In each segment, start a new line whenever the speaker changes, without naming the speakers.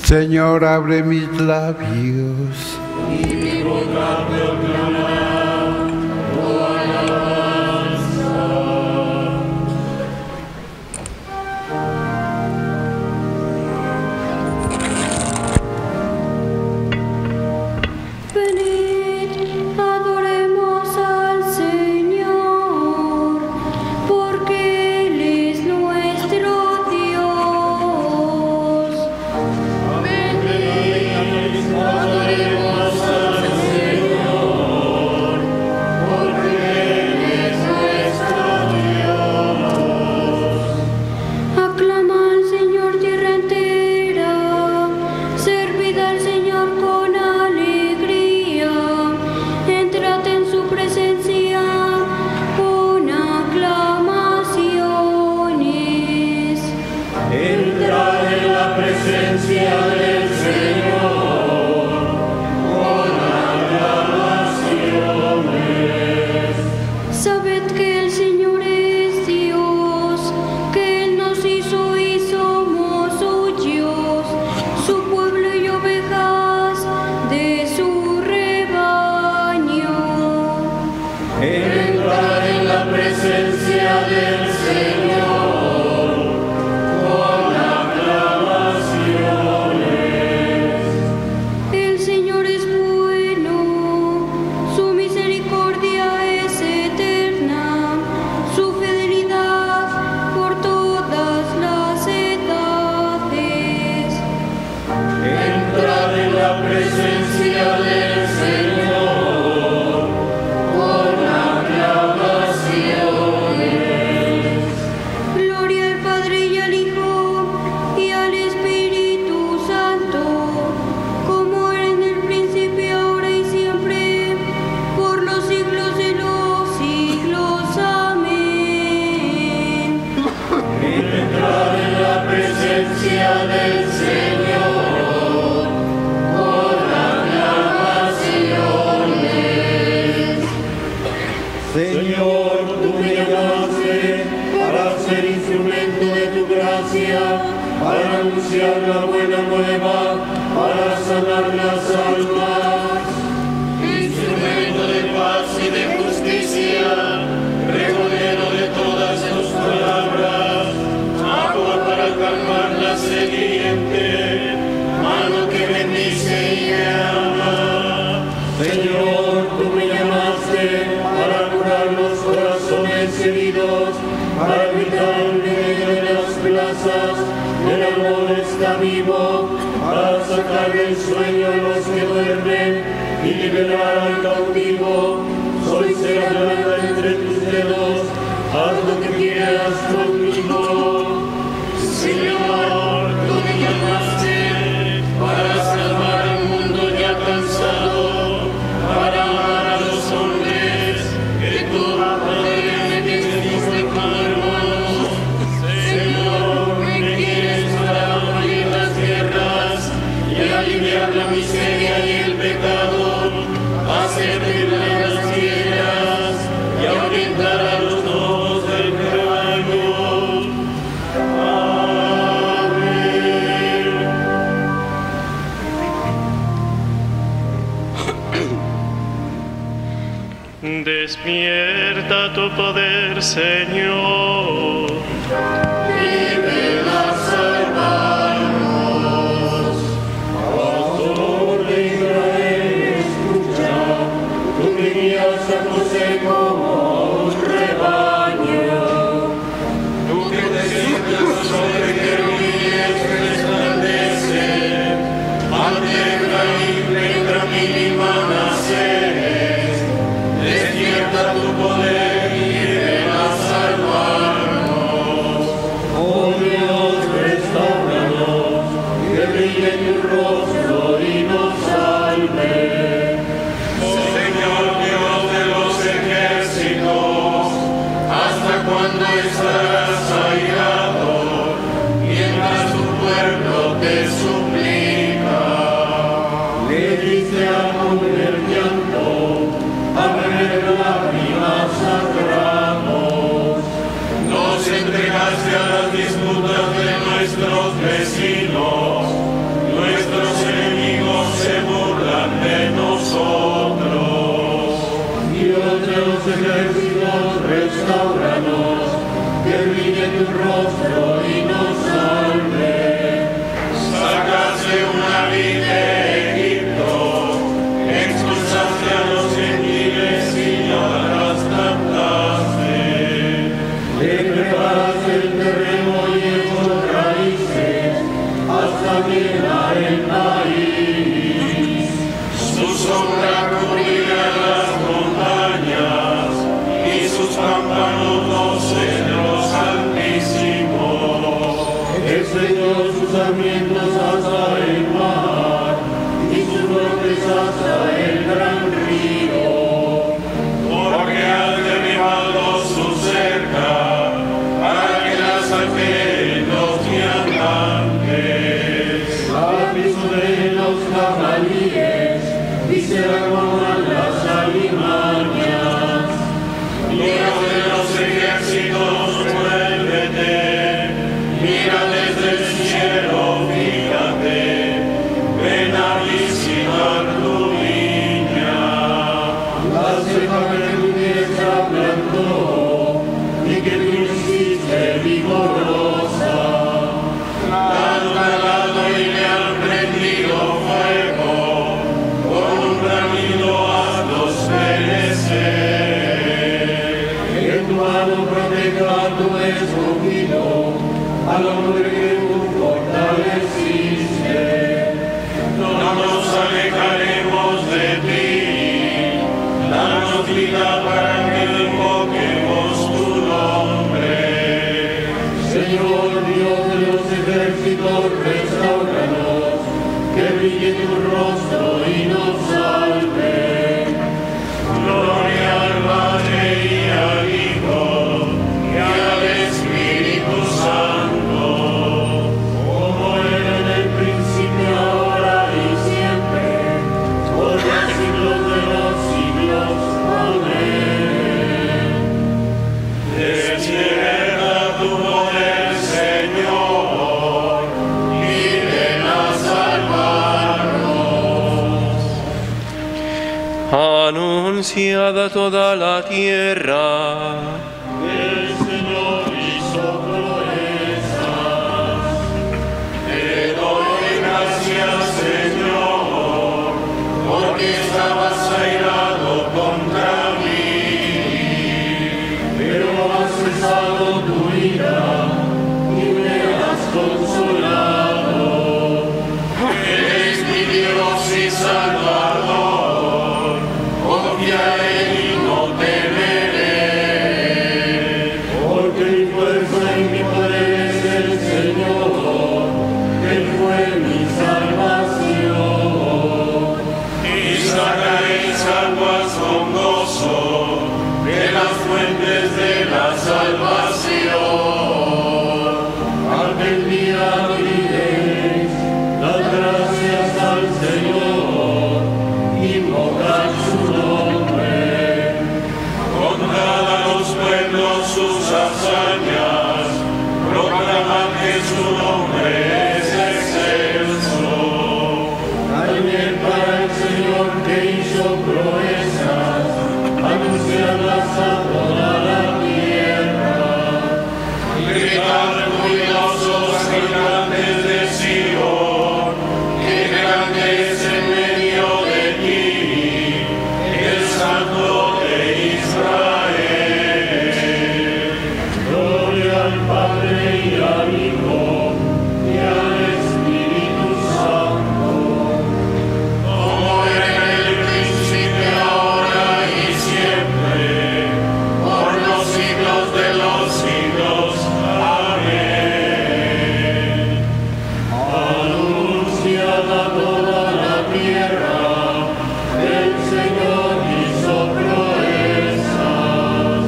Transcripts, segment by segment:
Señor, abre mis labios.
Y mi boca proclamará tu alabanza.
Venid, adoremos al Señor, porque Él es nuestro Dios.
Venid, adoremos al Señor, porque Él es nuestro Dios.
Aclama al Señor tierra entera, servid al Señor con alegría, entrad en su presencia con aclamaciones.
Entrad en la presencia del Señor con aclamaciones.
Sabed que el Señor es Dios, que Él nos hizo y somos suyos, su pueblo y ovejas de su rebaño.
Entrad en la presencia del Señor con aclamaciones.
El Señor es bueno, su misericordia es eterna, su fidelidad por todas las edades.
Entrad en la presencia del Señor con aclamaciones.
Gloria al Padre y al Hijo y al Espíritu Santo, como era en el principio, ahora y siempre, por los siglos de los siglos. Amén.
Entrad en la presencia del Señor con aclamaciones. Señor, tú me llamaste para ser instrumento de tu gracia, para anunciar la buena nueva, para sanar las almas. Instrumento de paz y de justicia, regodero de todas tus palabras, agua para calmar la sediente, mano que bendice y que ama. Señor, tú me llamaste para curar los corazones heridos, para gritar en medio de las plazas, el amor está vivo, para sacar del sueño a los que duermen y liberar al cautivo. Soy cerrada entre tus dedos, haz lo que quieras conmigo. Señor, tú me llamaste para salvar al mundo ya cansado, para amar a los hombres que tú me diste como hermanos. Señor, me quieres para abolir las guerras y aliviar la miseria y el pecado, hacer temblar las piedras y ahuyentar a los lobos del rebaño. Amén.
Despierta tu poder, Señor.
Y ven a salvarnos. Pastor de Israel, escucha, tú que guías a José como un rebaño. Tú que te sientas sobre querubines resplandeces, ante Efraín, Benjamín y Manasés. Despierta tu poder y ven a salvarnos. Dios, restauranos, que brille tu rostro y nos salve.
Sacaste una vid de Egipto, expulsaste a los gentiles y no la trasplantaste.
Le preparaste el terreno y echó raíces hasta llenar el país.
Su sombra cubría las montañas y sus pámpanos los cedros altísimos.
Extendió sus sarmientos hasta el mar y sus brotes hasta el gran río.
Porque has derribado su cerca para que las alqueen los viandantes.
Apisolen los jabalíes y se derraman las alimañas.
Dios de los ejércitos, vuélvete, mira desde el cielo, fíjate, ven a visitar tu viña.
La cepa que tu diestra plantó y que tú hiciste vigorosa.
Lado a lado y le han prendido fuego, con un bramido hazlos perecer.
En tu mano proteja a tu escogido, al hombre que tú fortaleciste.
No nos alejaremos de ti, danos vida para que invoquemos tu nombre.
Señor Dios de los ejércitos, restauranos, que brille tu rostro y nos salve.
Gloria al Padre y al Hijo y al Espíritu Santo,
Como era en el principio, ahora y siempre, por los siglos de los siglos. Amén.
despierta tu poder, Señor, y ven a salvarnos.
Anunciad a toda la tierra.
El Señor hizo proezas.
Te doy gracias, Señor, porque estabas airado contra mí.
Pero has cesado tu ira y me has consolado.
Eres mi Dios y Salvador, confiaré y no temeré.
Porque mi fuerza y mi poder es el Señor, Él fue mi salvación.
Y sacaréis aguas con gozo de las fuentes de la salvación.
Aquel día diréis, dad gracias al Señor, invocad su nombre.
Contad a los pueblos sus hazañas, proclamad que su nombre es excelso.
También para el Señor que hizo proezas, anunciarlas a toda la tierra.
Gritad ruidosos gigantes de Sion, que grande es en medio de ti, el Santo de Israel.
Gloria al Padre y al Hijo y al Espíritu Santo.
Como era en el principio, ahora y siempre, por los siglos de los siglos. Amén.
Anunciad a toda la tierra, el Señor hizo proezas.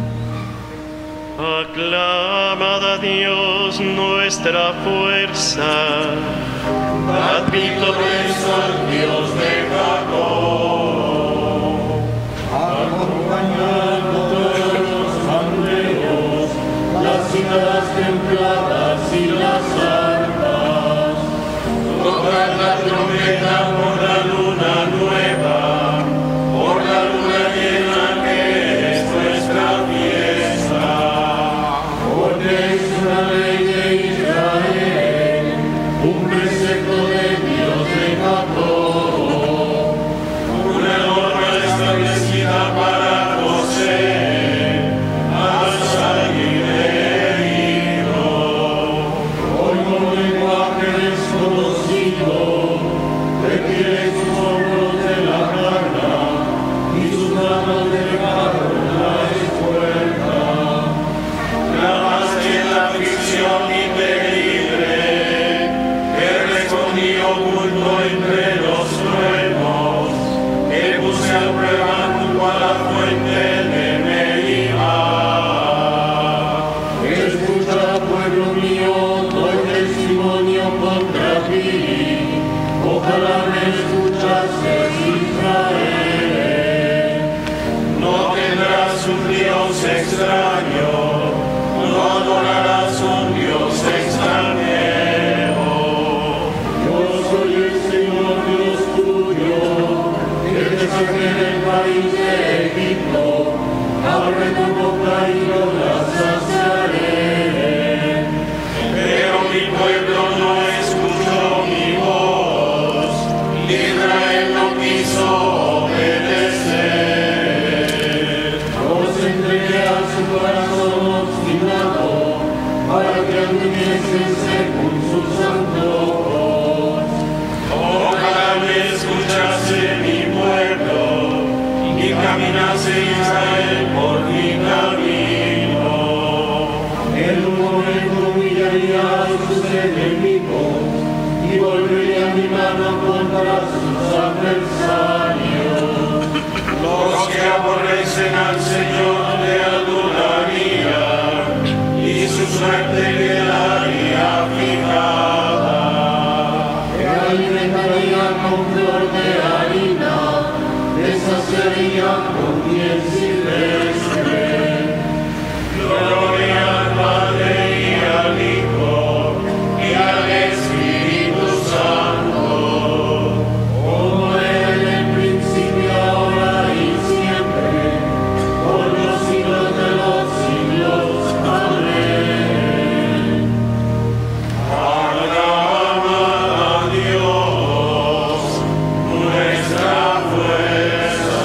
Aclamad a Dios nuestra fuerza.
Dad victorioso al Dios de Jacob.
Acompañando todos los pandeiros, las cítaras templadas y las arpas.
Tocad la trompeta por la luna nueva, por la luna llena que es nuestra aprueban junto a la fuente de Meribá.
Escucha, pueblo mío, doy testimonio contra ti. Ojalá me escuchases, Israel.
No tendrás un Dios extraño, no adorarás un Dios extranjero.
Yo soy el Señor Dios tuyo, que te saqué del país de Egipto. Abre tu boca y yo la saciaré.
Pero mi pueblo no escuchó mi voz, Israel no quiso obedecer.
Los entregué a su corazón obstinado, para que anduviesen según sus antojos.
Ojalá me escuchase mi pueblo y caminase Israel por mi camino.
En un momento humillaría a sus enemigos y volvería mi mano contra sus adversarios.
Los que aborrecen al Señor le adularían y su suerte quedaría fijada.
Que alimentaría con flor de harina, saciaría con miel silvestre.
Gloria al Padre y al Hijo y al Espíritu Santo,
como era en el principio, ahora y siempre, por los siglos de los siglos. Amén.
Aclama a Dios, nuestra fuerza.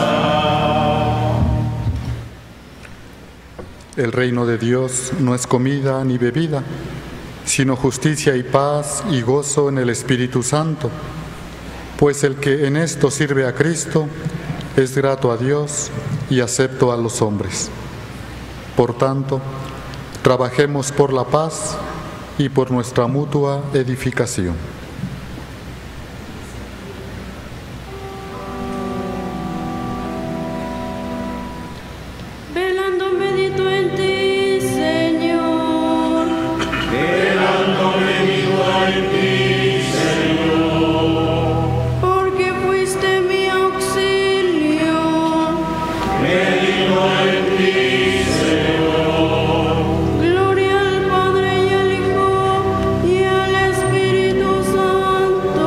El reino de Dios no es comida ni bebida, sino justicia y paz y gozo en el Espíritu Santo. Pues el que en esto sirve a Cristo es grato a Dios y acepto a los hombres. Por tanto, trabajemos por la paz y por nuestra mutua edificación.
Velando medito en ti, Señor.
Velando medito en ti, Señor.
Porque fuiste mi auxilio.
Medito en ti, Señor.
Gloria al Padre y al Hijo y al Espíritu Santo.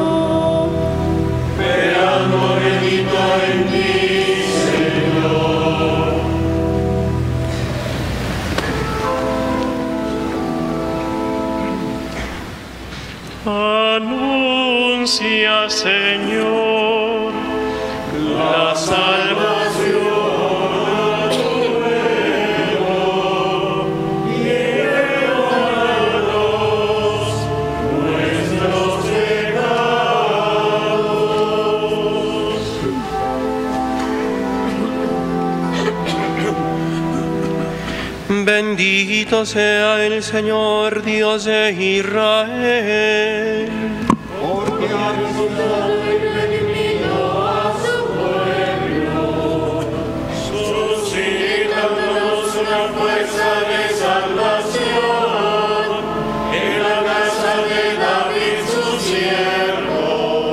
Velando medito en ti, Señor.
Anuncia, Señor, la salvación.
Bendito sea el Señor, Dios de Israel.
Porque ha visitado y redimido a su pueblo.
Suscitándonos una fuerza de salvación en la casa de David su siervo.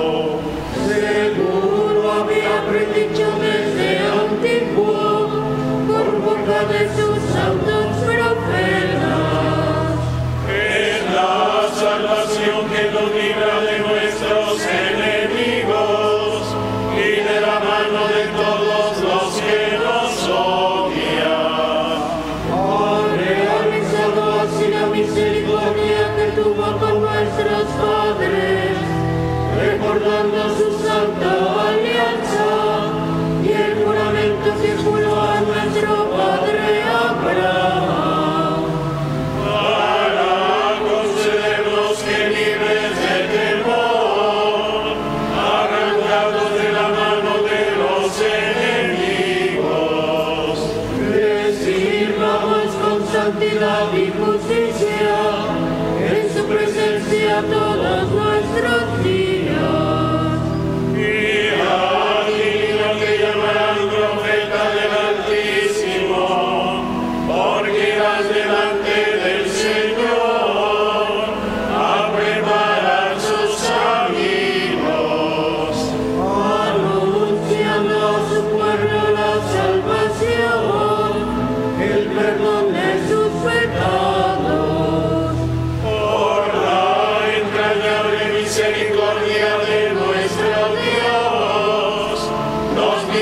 Seguro había predicho desde antiguo por boca de sus santos profetas.
Es la salvación que nos libra de nuestros enemigos y de la mano de todos los que nos odian.
Ha realizado así la misericordia que tuvo con nuestros padres, recordando su santa alianza y el juramento que juró a nuestro padre Abraham.
Para concedernos que libres de temor, arrancados de la mano de los enemigos,
Le sirvamos con santidad y justicia en su presencia todos nuestros días.
y a ti no te llamará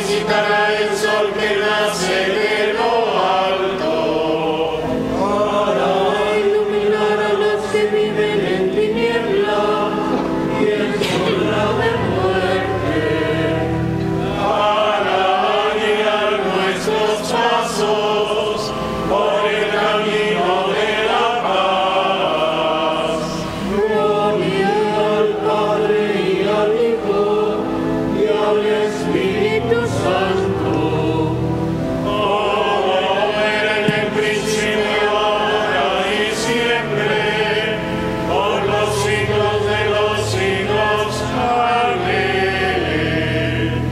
visitará el sol que nace de lo alto,
para iluminar a los que viven en tiniebla y en sombra de muerte,
para guiar nuestros pasos por el camino de la paz.
gloria al Padre y al Hijo y al Espíritu Santo,
Como era en el principio, ahora y siempre, por los siglos de los siglos. Amén.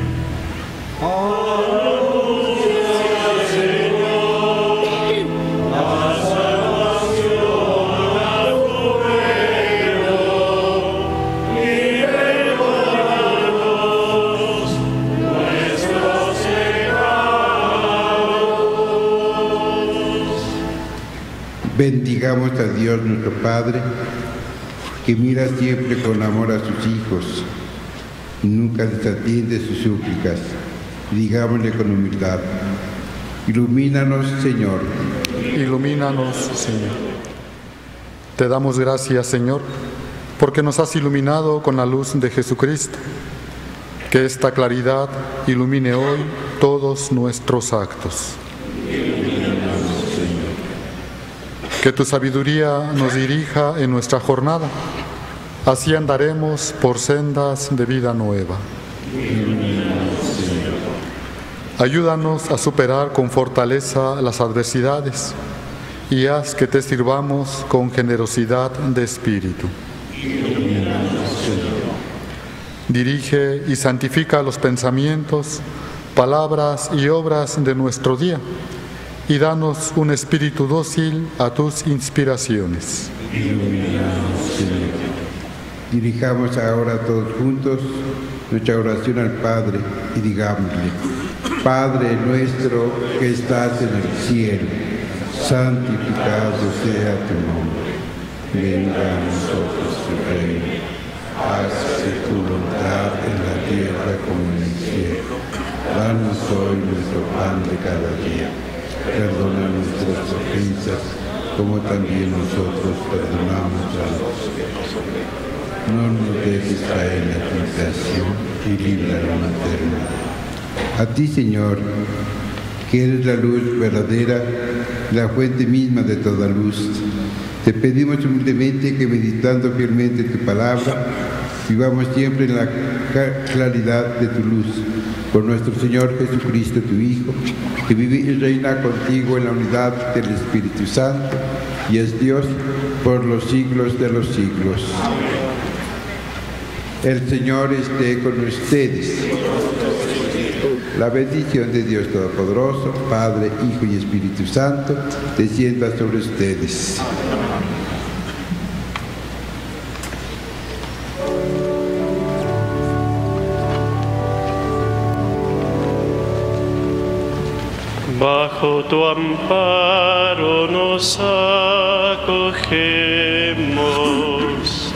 Bendigamos a Dios nuestro Padre, que mira siempre con amor a sus hijos y nunca desatiende sus súplicas. Digámosle con humildad: ilumínanos, Señor.
Ilumínanos, Señor. Te damos gracias, Señor, porque nos has iluminado con la luz de Jesucristo. Que esta claridad ilumine hoy todos nuestros actos. Que tu sabiduría nos dirija en nuestra jornada. Así andaremos por sendas de vida nueva. Ayúdanos a superar con fortaleza las adversidades y haz que te sirvamos con generosidad de espíritu. Dirige y santifica los pensamientos, palabras y obras de nuestro día y danos un espíritu dócil a tus inspiraciones.
Dirijamos ahora todos juntos nuestra oración al Padre y digámosle: Padre nuestro que estás en el cielo, santificado sea tu nombre. Venga a nosotros tu reino. Hágase tu voluntad en la tierra como en el cielo. Danos hoy nuestro pan de cada día. Perdona nuestras ofensas, como también nosotros perdonamos a los que nos ofenden. No nos dejes caer en la tentación y líbranos del mal. A ti, Señor, que eres la luz verdadera, la fuente misma de toda luz, te pedimos humildemente que, meditando fielmente tu palabra, vivamos siempre en la claridad de tu luz. Por nuestro Señor Jesucristo, tu Hijo, que vive y reina contigo en la unidad del Espíritu Santo, y es Dios por los siglos de los siglos. El Señor esté con ustedes. La bendición de Dios Todopoderoso, Padre, Hijo y Espíritu Santo, descienda sobre ustedes.
Bajo tu amparo nos acogemos.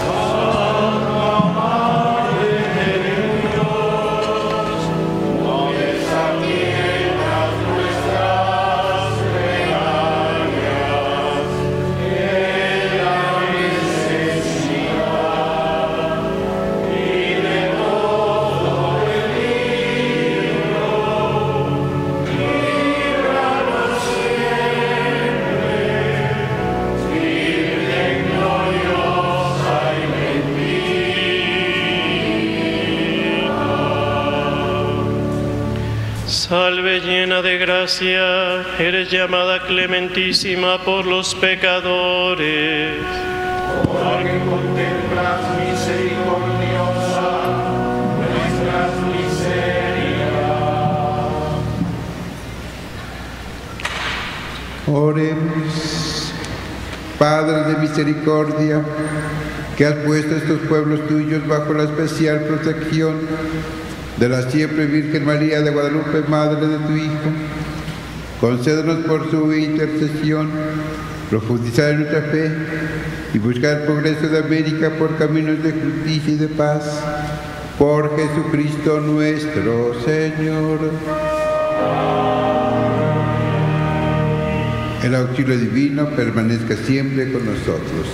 Salve llena de gracia, eres llamada clementísima por los pecadores.
Ahora que contemplas misericordiosa nuestras miserias.
Oremos. Padre de misericordia, que has puesto a estos pueblos tuyos bajo la especial protección de la siempre Virgen María de Guadalupe, Madre de tu Hijo, concédenos por su intercesión profundizar en nuestra fe y buscar el progreso de América por caminos de justicia y de paz. Por Jesucristo nuestro Señor. El auxilio divino permanezca siempre con nosotros.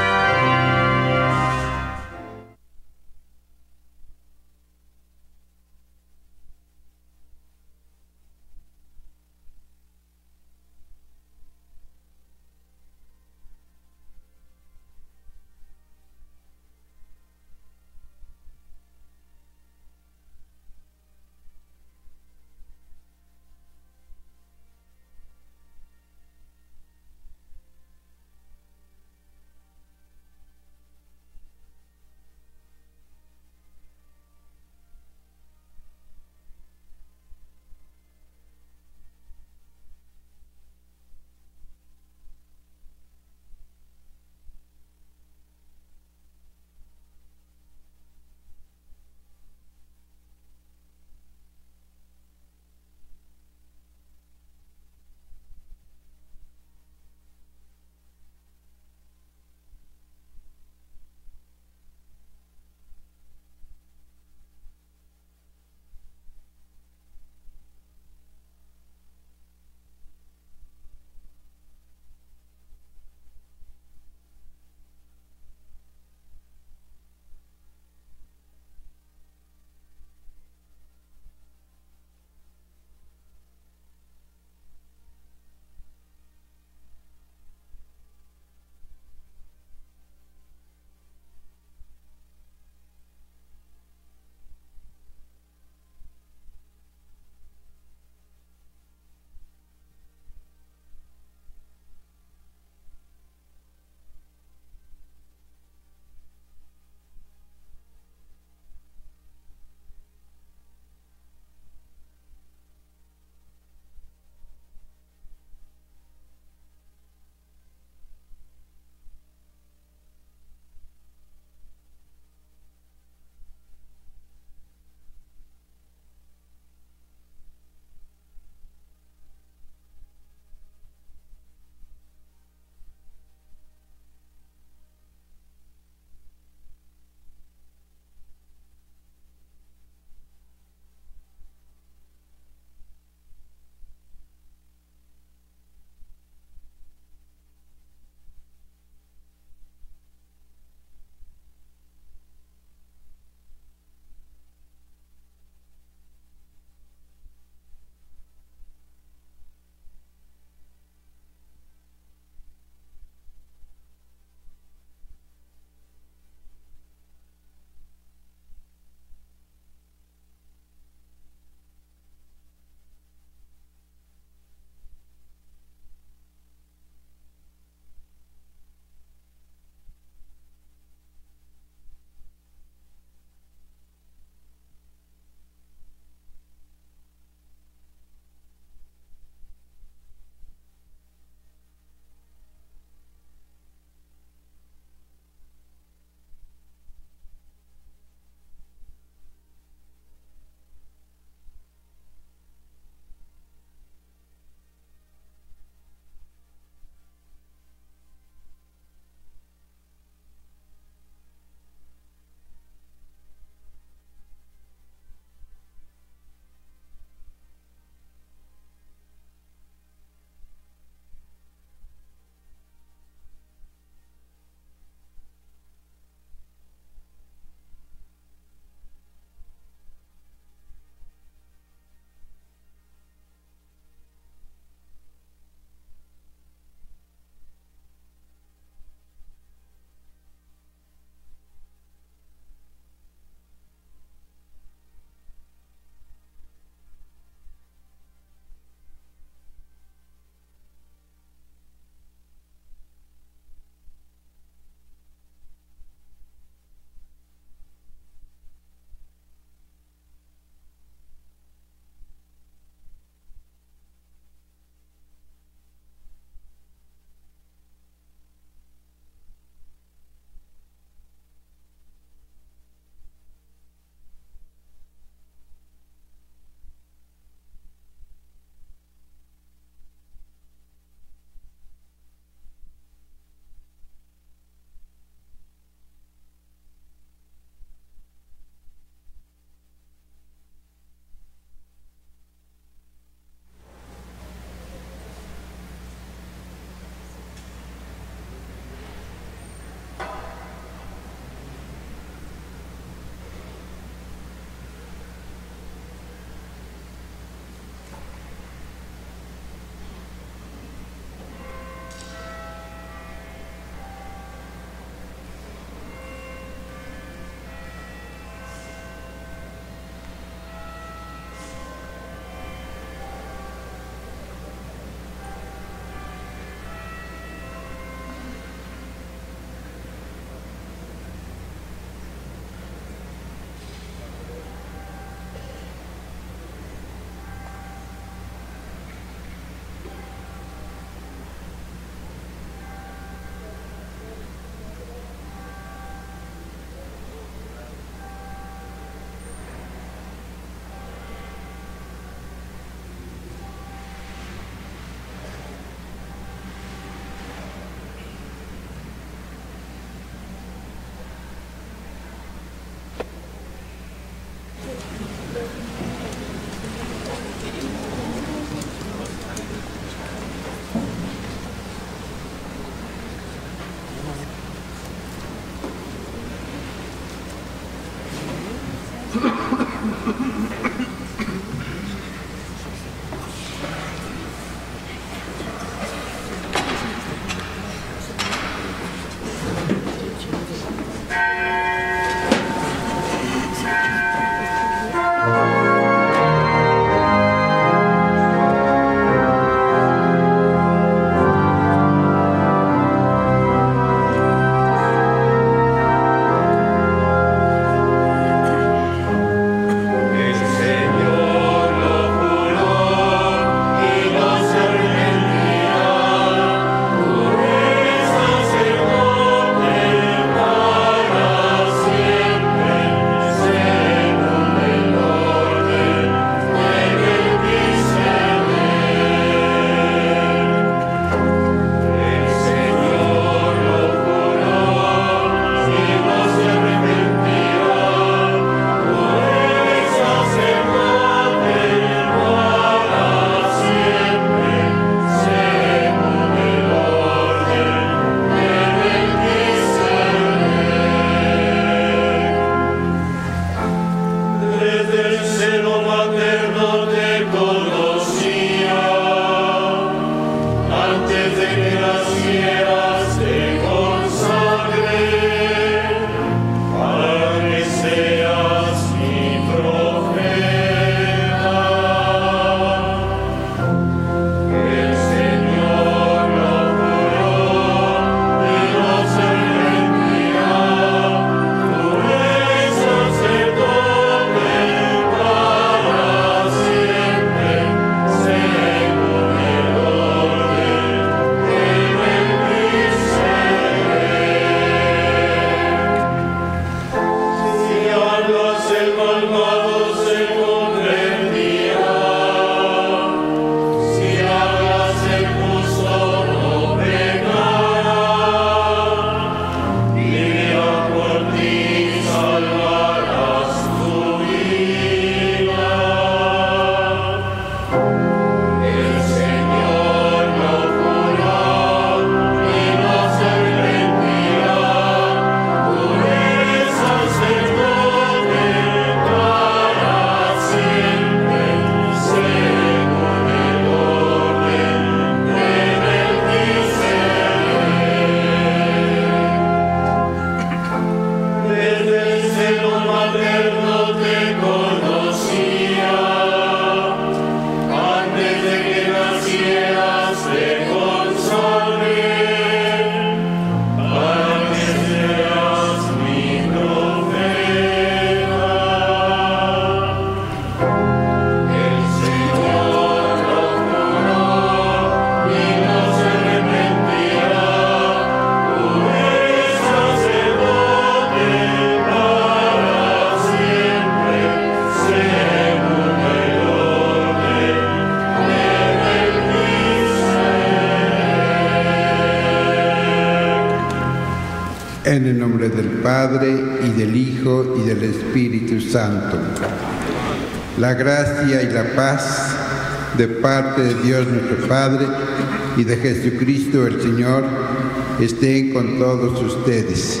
nombre del Padre, y del Hijo, y del Espíritu Santo. La gracia y la paz de parte de Dios nuestro Padre y de Jesucristo el Señor estén con todos ustedes.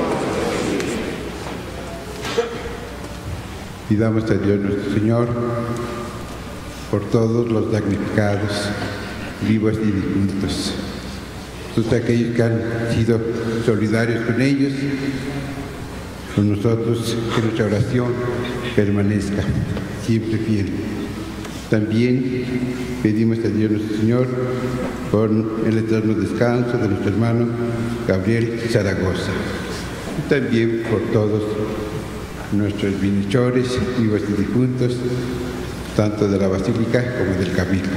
Pidamos a Dios nuestro Señor por todos los damnificados, vivos y difuntos, todos aquellos que han sido solidarios con ellos, con nosotros, que nuestra oración permanezca siempre fiel. También pedimos a Dios nuestro Señor por el eterno descanso de nuestro hermano Gabriel Zaragoza, y también por todos nuestros bienhechores, vivos y difuntos, tanto de la Basílica como del Cabildo.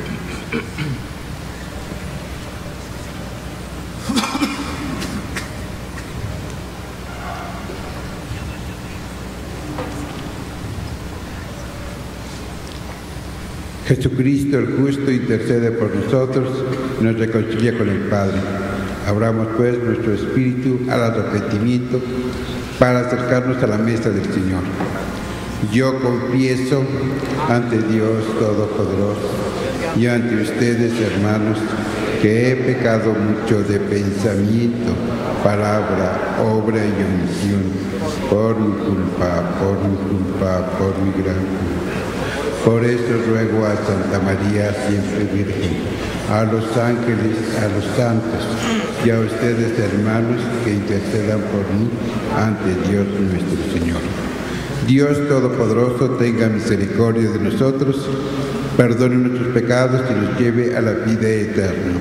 Jesucristo el justo intercede por nosotros y nos reconcilia con el Padre. Abramos pues nuestro espíritu al arrepentimiento para acercarnos a la mesa del Señor. Yo confieso ante Dios Todopoderoso y ante ustedes, hermanos, que he pecado mucho de pensamiento, palabra, obra y omisión, por mi culpa, por mi gran culpa. Por eso ruego a Santa María, siempre Virgen, a los ángeles, a los santos y a ustedes, hermanos, que intercedan por mí ante Dios nuestro Señor. Dios Todopoderoso tenga misericordia de nosotros, perdone nuestros pecados y nos lleve a la vida eterna.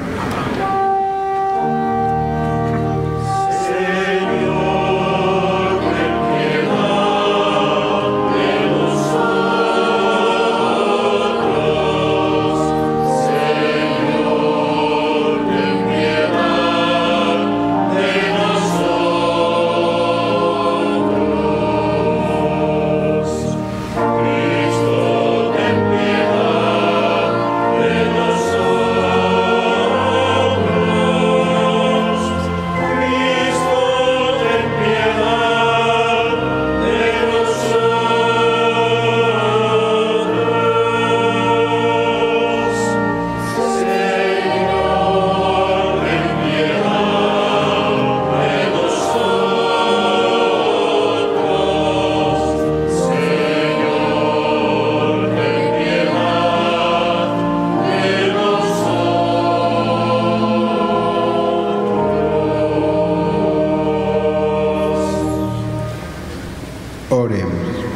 Oremos.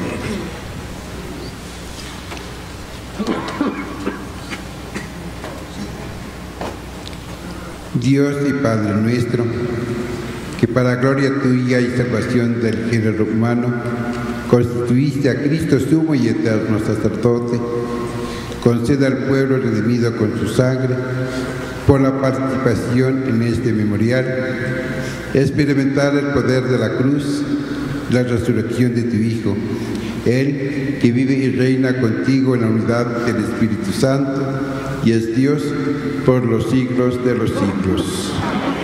Dios y Padre nuestro, que para gloria tuya y salvación del género humano constituiste a Cristo sumo y eterno sacerdote, conceda al pueblo redimido con su sangre, por la participación en este memorial, experimentar el poder de la cruz, la resurrección de tu Hijo, Él que vive y reina contigo en la unidad del Espíritu Santo y es Dios por los siglos de los siglos.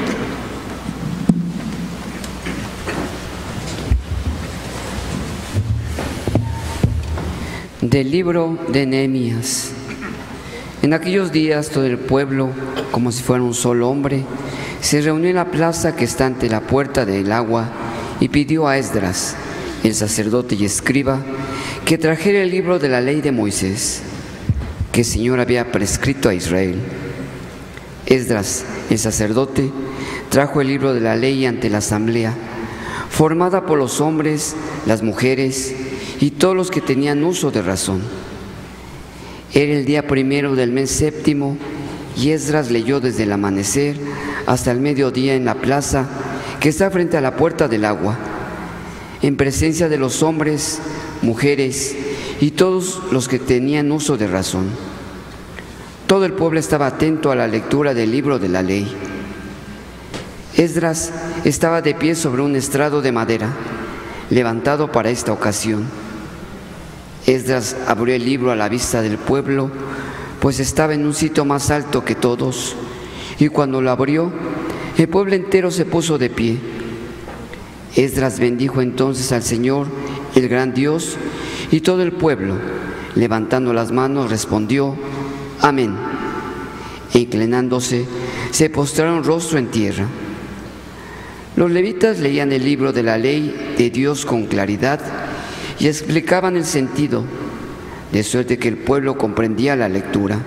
Del libro de Nehemías. En aquellos días todo el pueblo, como si fuera un solo hombre, se reunió en la plaza que está ante la puerta del agua y pidió a Esdras, el sacerdote y escriba, que trajera el libro de la ley de Moisés, que el Señor había prescrito a Israel. Esdras, el sacerdote, trajo el libro de la ley ante la asamblea, formada por los hombres, las mujeres y todos los que tenían uso de razón. Era el día primero del mes séptimo, y Esdras leyó desde el amanecer hasta el mediodía en la plaza que está frente a la puerta del agua, en presencia de los hombres, mujeres y todos los que tenían uso de razón. Todo el pueblo estaba atento a la lectura del libro de la ley. Esdras estaba de pie sobre un estrado de madera, levantado para esta ocasión. Esdras abrió el libro a la vista del pueblo, pues estaba en un sitio más alto que todos, y cuando lo abrió, el pueblo entero se puso de pie. Esdras bendijo entonces al Señor, el gran Dios, y todo el pueblo, levantando las manos, respondió: Amén. E inclinándose, se postraron rostro en tierra. Los levitas leían el libro de la ley de Dios con claridad y explicaban el sentido, de suerte que el pueblo comprendía la lectura.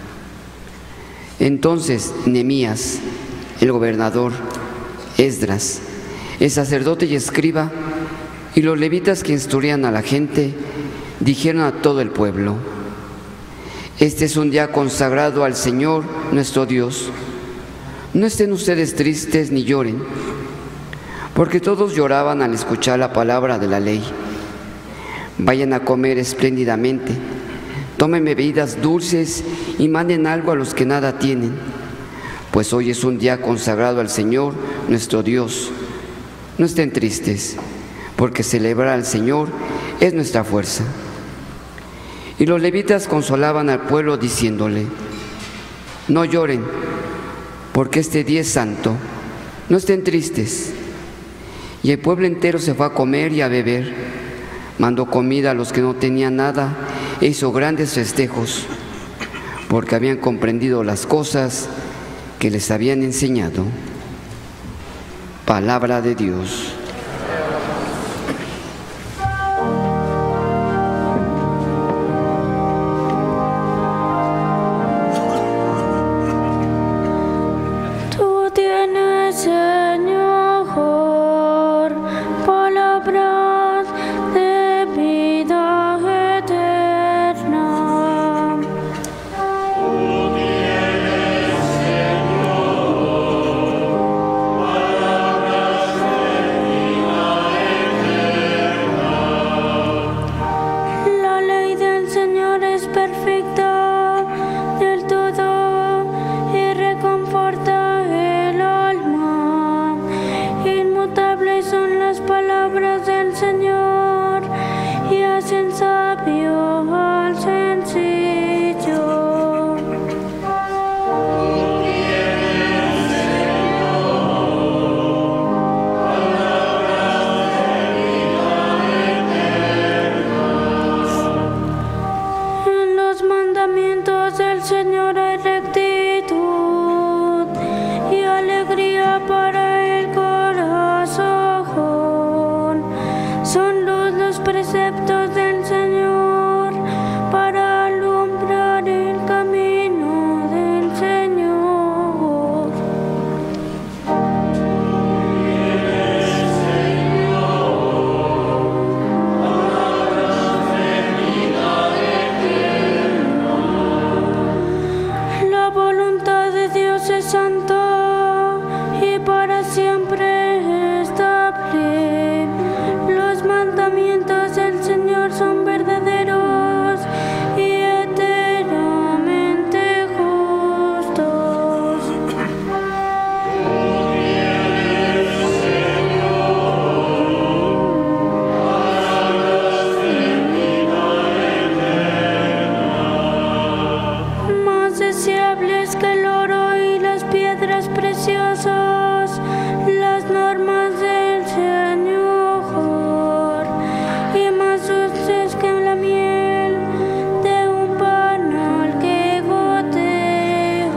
Entonces Nehemías, el gobernador, Esdras, el sacerdote y escriba, y los levitas que instruían a la gente, dijeron a todo el pueblo: Este es un día consagrado al Señor nuestro Dios. No estén ustedes tristes ni lloren, porque todos lloraban al escuchar la palabra de la ley. Vayan a comer espléndidamente, tomen bebidas dulces y manden algo a los que nada tienen, pues hoy es un día consagrado al Señor nuestro Dios. No estén tristes, porque celebrar al Señor es nuestra fuerza. Y los levitas consolaban al pueblo diciéndole: No lloren, porque este día es santo. No estén tristes. Y el pueblo entero se fue a comer y a beber. Mandó comida a los que no tenían nada e hizo grandes festejos, porque habían comprendido las cosas que les habían enseñado. Palabra de Dios.
Tú tienes, Señor, palabras de vida eterna.
Tú tienes, Señor, palabras de vida eterna.
La ley del Señor es perfecta del todo y reconforta el alma. Inmutables son las palabras del Señor y hacen sabio al sencillo. En los mandamientos del Señor hay rectitud y alegría para el corazón. Son luz los preceptos del Señor para alumbrar el camino del Señor. La voluntad de Dios es santa y para siempre estable. Los mandamientos del Señor son verdaderos y eternamente justos. Más deseables que el oro y las piedras preciosas, las normas del Señor, y más dulces que la miel de un panal que gotea.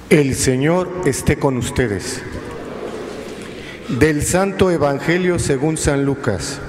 El Señor esté con ustedes. Del Santo Evangelio según San Lucas.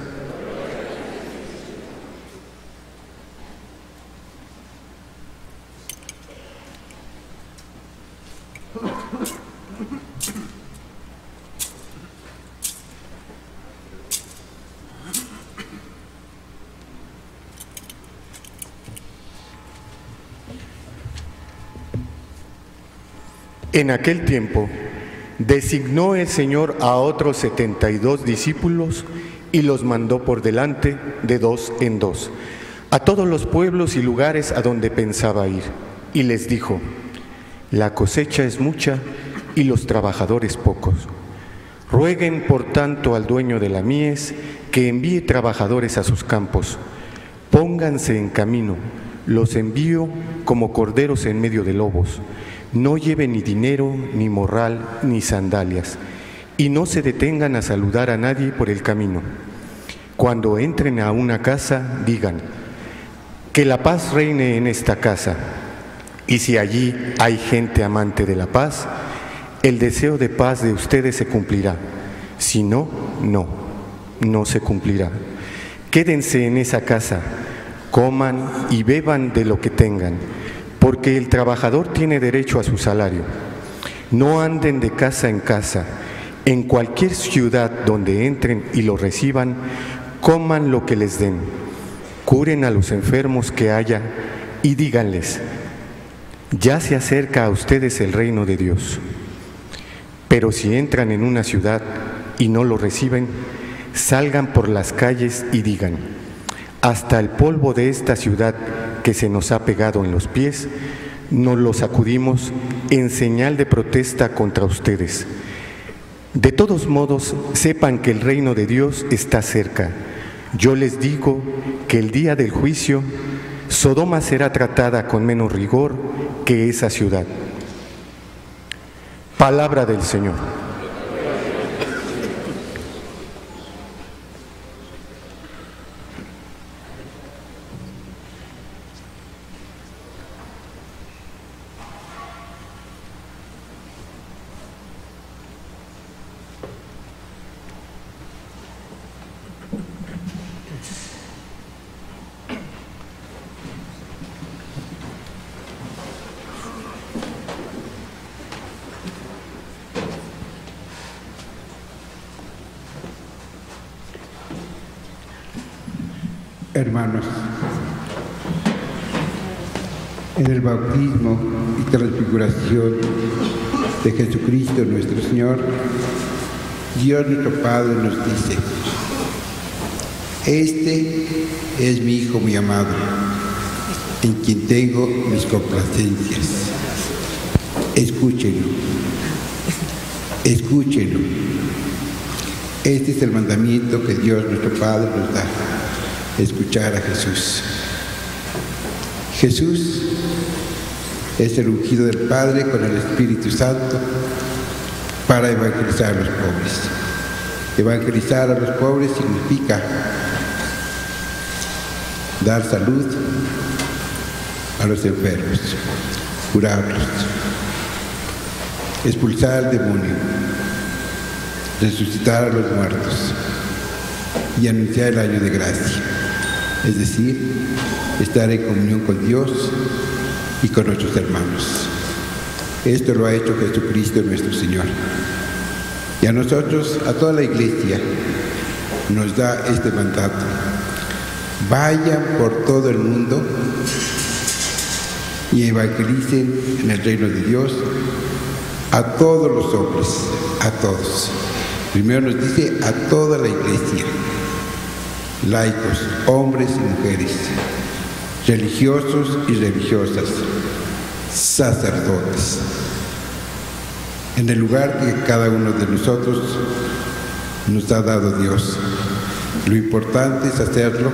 En aquel tiempo, designó el Señor a otros 72 discípulos y los mandó por delante de 2 en 2 a todos los pueblos y lugares a donde pensaba ir. Y les dijo: la cosecha es mucha y los trabajadores pocos. Rueguen por tanto al dueño de la mies que envíe trabajadores a sus campos. Pónganse en camino, los envío como corderos en medio de lobos. No lleven ni dinero, ni morral, ni sandalias, y no se detengan a saludar a nadie por el camino. Cuando entren a una casa, digan: que la paz reine en esta casa. Y si allí hay gente amante de la paz, el deseo de paz de ustedes se cumplirá. Si no, no se cumplirá. Quédense en esa casa, coman y beban de lo que tengan, porque el trabajador tiene derecho a su salario. No anden de casa en casa. En cualquier ciudad donde entren y lo reciban, coman lo que les den. Curen a los enfermos que haya y díganles: ya se acerca a ustedes el reino de Dios. Pero si entran en una ciudad y no lo reciben, salgan por las calles y digan: hasta el polvo de esta ciudad que se nos ha pegado en los pies, nos lo sacudimos en señal de protesta contra ustedes. De todos modos, sepan que el reino de Dios está cerca. Yo les digo que el día del juicio, Sodoma será tratada con menos rigor que esa ciudad. Palabra del Señor.
Hermanos, en el bautismo y transfiguración de Jesucristo nuestro Señor, Dios nuestro Padre nos dice: este es mi Hijo muy amado, en quien tengo mis complacencias. Escúchenlo, escúchenlo. Este es el mandamiento que Dios nuestro Padre nos da: escuchar a Jesús. Jesús es el ungido del Padre con el Espíritu Santo para evangelizar a los pobres. Evangelizar a los pobres significa dar salud a los enfermos, curarlos, expulsar al demonio, resucitar a los muertos y anunciar el año de gracia. Es decir, estar en comunión con Dios y con nuestros hermanos. Esto lo ha hecho Jesucristo nuestro Señor. Y a nosotros, a toda la Iglesia, nos da este mandato: vayan por todo el mundo y evangelicen en el reino de Dios a todos los hombres, a todos. Primero nos dice a toda la Iglesia: laicos, hombres y mujeres, religiosos y religiosas, sacerdotes, en el lugar que cada uno de nosotros nos ha dado Dios. Lo importante es hacerlo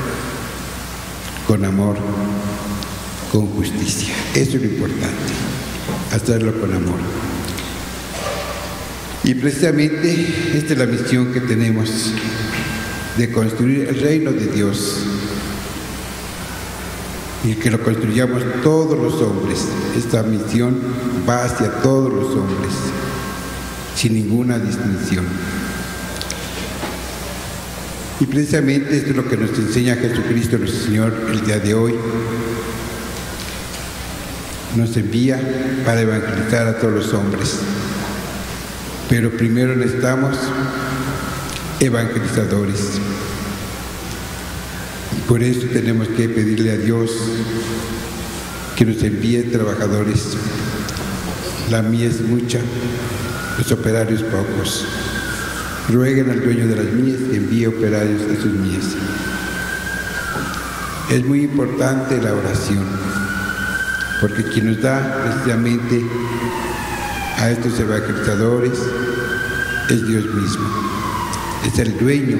con amor, con justicia. Eso es lo importante, hacerlo con amor. Y precisamente esta es la misión que tenemos, de construir el reino de Dios. y que lo construyamos todos los hombres. Esta misión va hacia todos los hombres, sin ninguna distinción. Y precisamente esto es lo que nos enseña Jesucristo nuestro Señor el día de hoy. Nos envía para evangelizar a todos los hombres. Pero primero necesitamos evangelizadores. Y por eso tenemos que pedirle a Dios que nos envíe trabajadores. La mies es mucha, los operarios pocos. Rueguen al dueño de las mies que envíe operarios a sus mies. Es muy importante la oración, porque quien nos da precisamente a estos evangelizadores es Dios mismo, es el dueño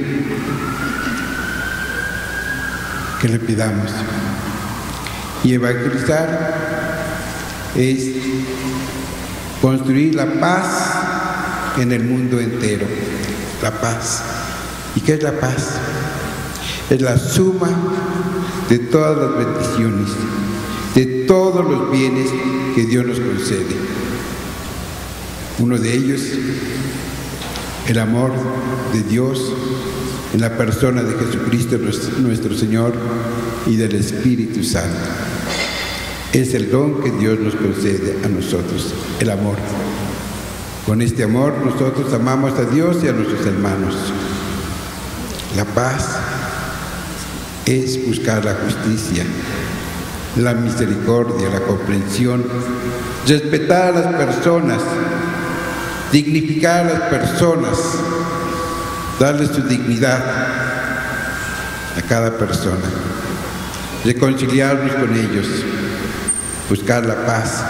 que le pidamos. Y evangelizar es construir la paz en el mundo entero. La paz. ¿Y qué es la paz? Es la suma de todas las bendiciones, de todos los bienes que Dios nos concede. Uno de ellos, el amor de Dios en la persona de Jesucristo nuestro Señor y del Espíritu Santo. Es el don que Dios nos concede a nosotros, el amor. Con este amor nosotros amamos a Dios y a nuestros hermanos. La paz es buscar la justicia, la misericordia, la comprensión, respetar a las personas, dignificar a las personas, darles su dignidad a cada persona, reconciliarnos con ellos, buscar la paz.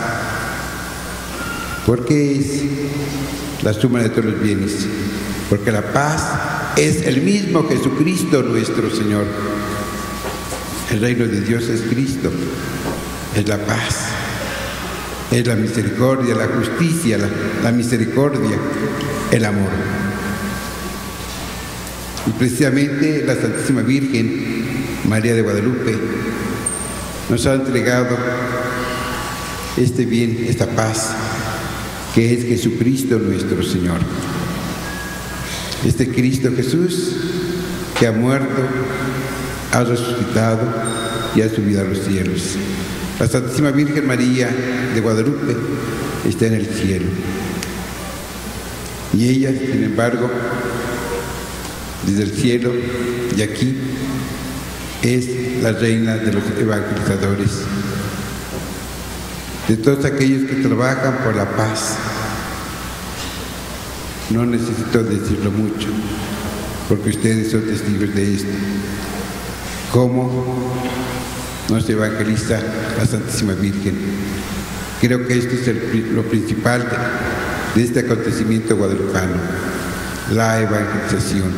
Porque es la suma de todos los bienes, porque la paz es el mismo Jesucristo nuestro Señor. El reino de Dios es Cristo, es la paz, es la misericordia, la justicia, la misericordia, el amor. Y precisamente la Santísima Virgen María de Guadalupe nos ha entregado este bien, esta paz, que es Jesucristo nuestro Señor. Este Cristo Jesús que ha muerto, ha resucitado y ha subido a los cielos. La Santísima Virgen María de Guadalupe está en el cielo. Y ella, sin embargo, desde el cielo y aquí, es la reina de los evangelizadores, de todos aquellos que trabajan por la paz. No necesito decirlo mucho, porque ustedes son testigos de esto. ¿Cómo nos evangeliza la Santísima Virgen? Creo que esto es lo principal de este acontecimiento guadalupano, la evangelización.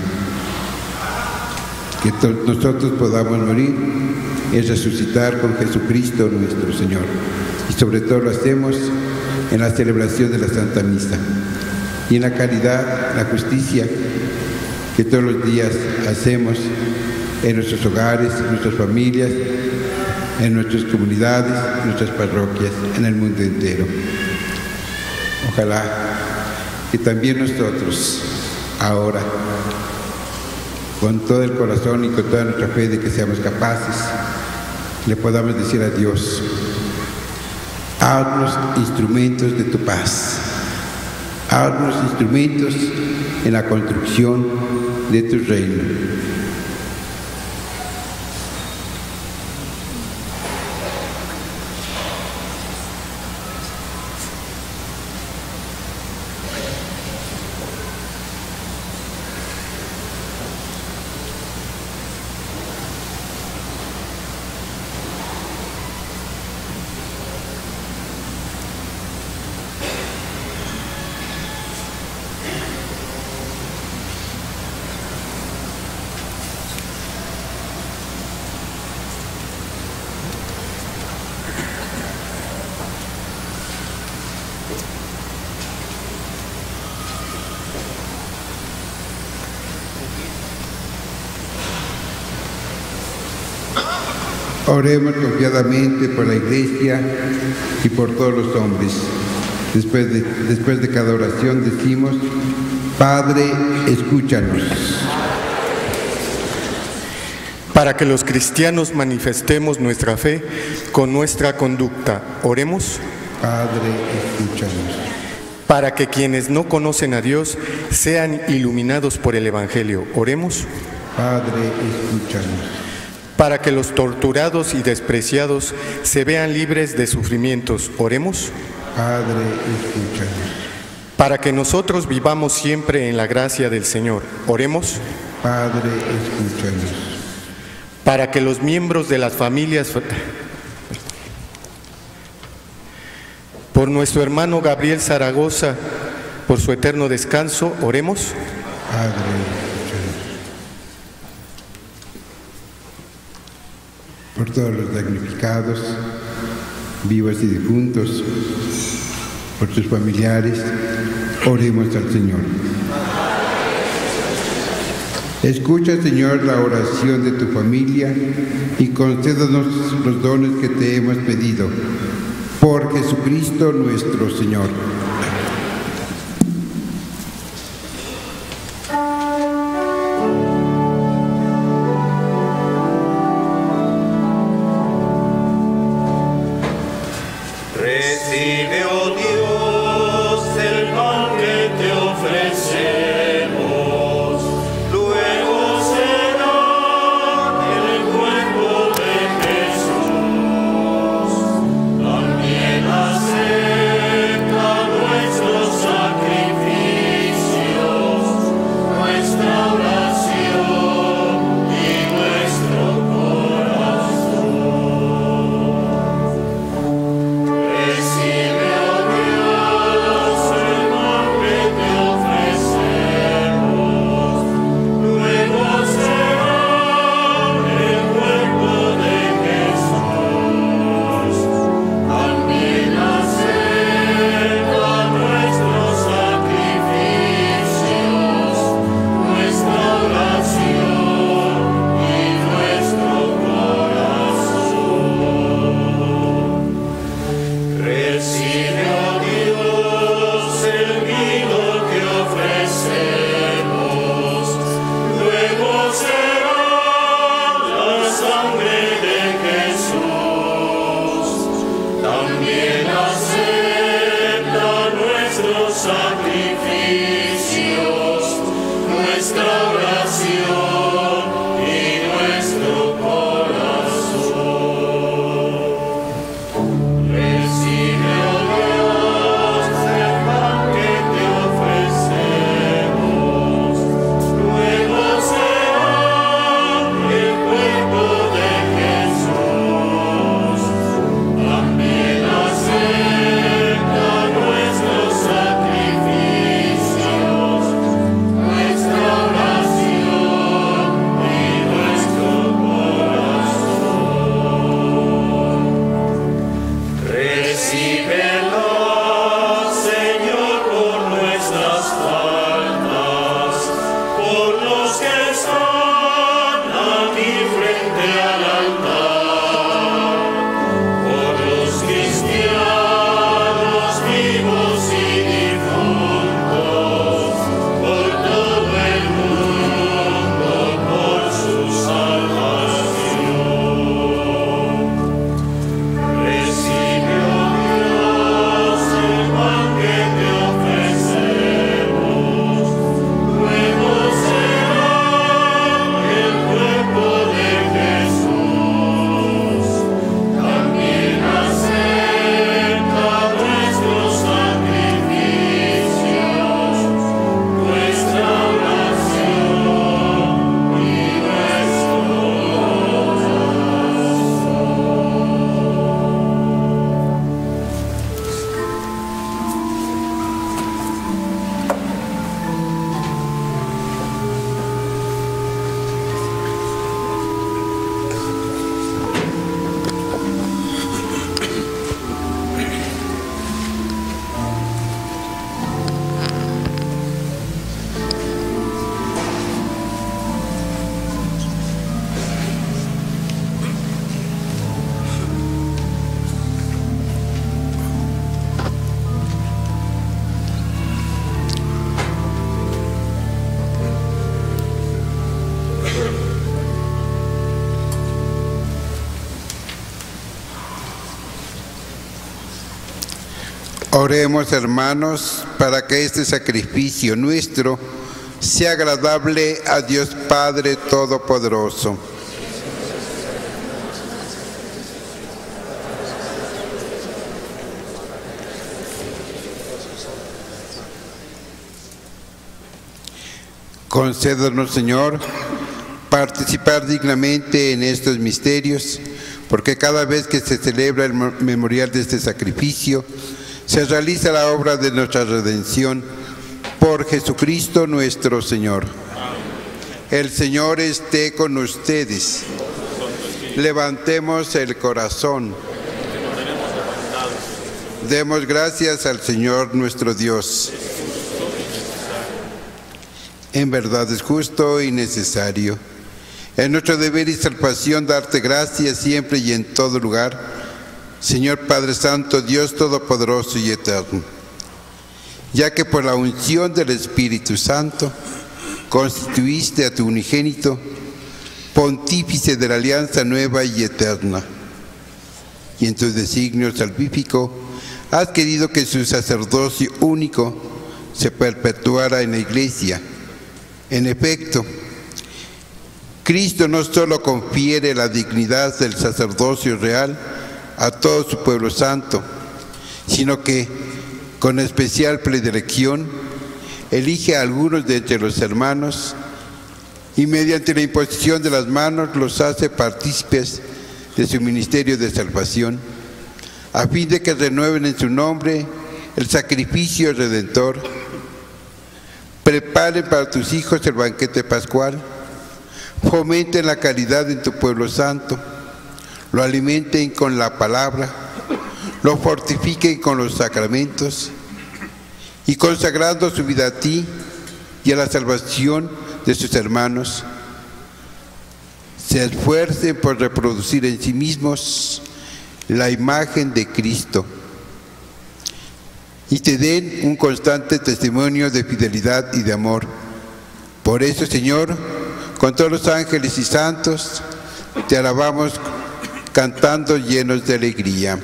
Que nosotros podamos morir es resucitar con Jesucristo nuestro Señor. Y sobre todo lo hacemos en la celebración de la Santa Misa y en la caridad, la justicia que todos los días hacemos en nuestros hogares, en nuestras familias, en nuestras comunidades, en nuestras parroquias, en el mundo entero. Ojalá que también nosotros ahora, con todo el corazón y con toda nuestra fe de que seamos capaces, le podamos decir a Dios: haznos instrumentos de tu paz, haznos instrumentos en la construcción de tu reino. Oremos confiadamente por la Iglesia y por todos los hombres. Después de cada oración decimos: Padre, escúchanos.
Para que los cristianos manifestemos nuestra fe con nuestra conducta, oremos.
Padre, escúchanos.
Para que quienes no conocen a Dios sean iluminados por el Evangelio, oremos.
Padre, escúchanos.
Para que los torturados y despreciados se vean libres de sufrimientos, oremos.
Padre, escúchanos.
Para que nosotros vivamos siempre en la gracia del Señor, oremos.
Padre, escúchanos.
Para que los miembros de las familias... Por nuestro hermano Gabriel Zaragoza, por su eterno descanso, oremos.
Padre, escúchanos. Por todos los damnificados, vivos y difuntos, por sus familiares, oremos al Señor. Escucha, Señor, la oración de tu familia y concédanos los dones que te hemos pedido. Por Jesucristo nuestro Señor.
Recibe, oh Dios, el pan que te ofrecemos, luego será el cuerpo de Jesús. También acepta nuestros sacrificios, nuestra oración y nuestro corazón. Recibe, oh Dios,
Oremos, hermanos, para que este sacrificio nuestro sea agradable a Dios Padre Todopoderoso. Concédanos, Señor, participar dignamente en estos misterios, porque cada vez que se celebra el memorial de este sacrificio, se realiza la obra de nuestra redención por Jesucristo nuestro Señor. El Señor esté con ustedes. Levantemos el corazón. Demos gracias al Señor nuestro Dios. En verdad es justo y necesario. Es nuestro deber y salvación darte gracias siempre y en todo lugar, Señor Padre Santo, Dios Todopoderoso y Eterno, ya que por la unción del Espíritu Santo constituiste a tu unigénito pontífice de la alianza nueva y eterna, y en tu designio salvífico has querido que su sacerdocio único se perpetuara en la Iglesia. En efecto, Cristo no solo confiere la dignidad del sacerdocio real a todo su pueblo santo, sino que, con especial predilección, elige a algunos de entre los hermanos y mediante la imposición de las manos los hace partícipes de su ministerio de salvación, a fin de que renueven en su nombre el sacrificio redentor. Preparen para tus hijos el banquete pascual, fomenten la caridad en tu pueblo santo, lo alimenten con la palabra, lo fortifiquen con los sacramentos y consagrando su vida a ti y a la salvación de sus hermanos, se esfuercen por reproducir en sí mismos la imagen de Cristo y te den un constante testimonio de fidelidad y de amor. Por eso, Señor, con todos los ángeles y santos, te alabamos cantando llenos de alegría.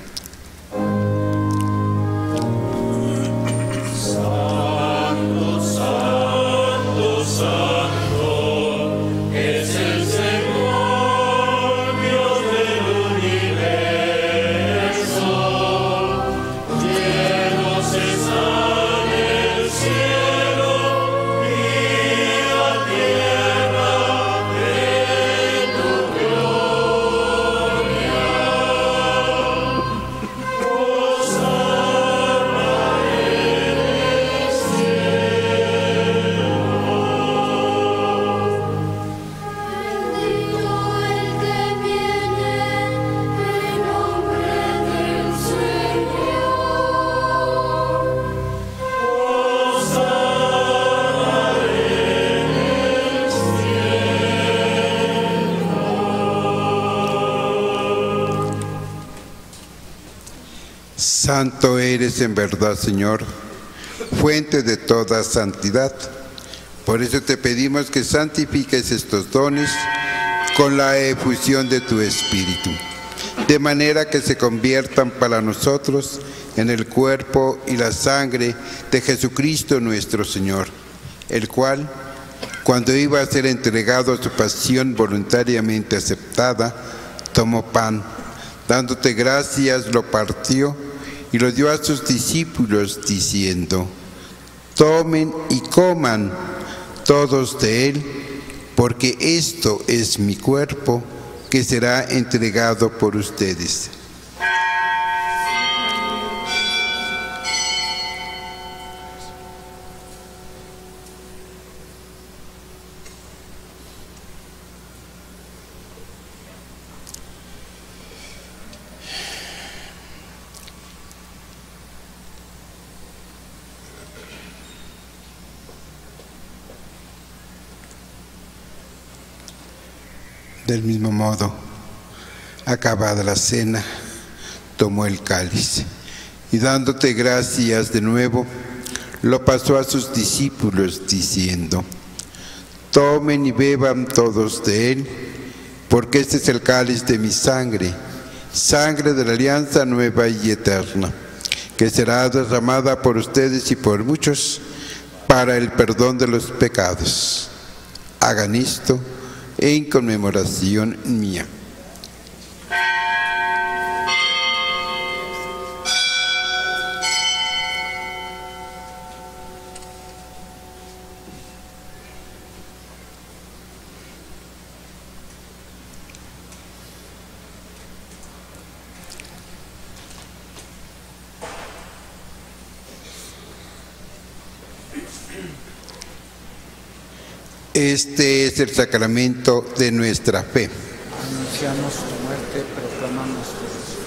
Santo eres en verdad, Señor, fuente de toda santidad. Por eso te pedimos que santifiques estos dones con la efusión de tu Espíritu, de manera que se conviertan para nosotros en el cuerpo y la sangre de Jesucristo nuestro Señor, el cual, cuando iba a ser entregado a su pasión voluntariamente aceptada, tomó pan, dándote gracias, lo partió y lo dio a sus discípulos, diciendo: tomen y coman todos de él, porque esto es mi cuerpo, que será entregado por ustedes. Del mismo modo, acabada la cena, tomó el cáliz y dándote gracias de nuevo, lo pasó a sus discípulos diciendo: tomen y beban todos de él, porque este es el cáliz de mi sangre, sangre de la alianza nueva y eterna, que será derramada por ustedes y por muchos para el perdón de los pecados. Hagan esto en conmemoración mía. Este es el sacramento de nuestra fe.
Anunciamos tu muerte, proclamamos tu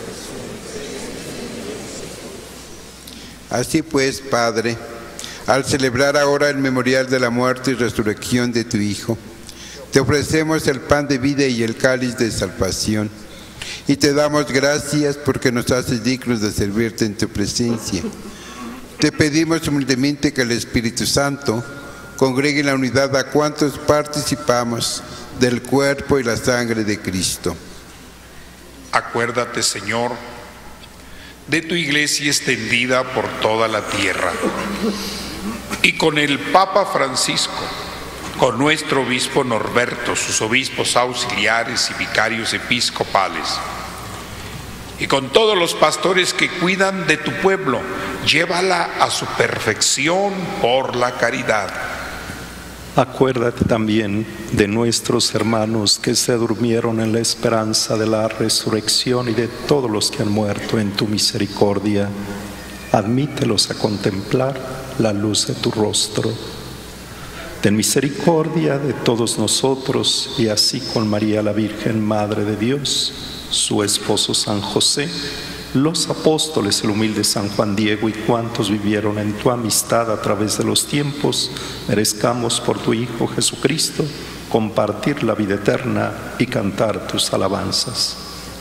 resurrección.
Así pues, Padre, al celebrar ahora el memorial de la muerte y resurrección de tu Hijo, te ofrecemos el pan de vida y el cáliz de salvación, y te damos gracias porque nos haces dignos de servirte en tu presencia. Te pedimos humildemente que el Espíritu Santo congregue en la unidad a cuantos participamos del cuerpo y la sangre de Cristo.
Acuérdate, Señor, de tu iglesia extendida por toda la tierra, y con el Papa Francisco, con nuestro obispo Norberto, sus obispos auxiliares y vicarios episcopales, y con todos los pastores que cuidan de tu pueblo, llévala a su perfección por la caridad.
Acuérdate también de nuestros hermanos que se durmieron en la esperanza de la resurrección y de todos los que han muerto en tu misericordia. Admítelos a contemplar la luz de tu rostro. Ten misericordia de todos nosotros y así con María la Virgen, Madre de Dios, su esposo San José, los apóstoles, el humilde San Juan Diego y cuantos vivieron en tu amistad a través de los tiempos, merezcamos por tu Hijo Jesucristo compartir la vida eterna y cantar tus alabanzas.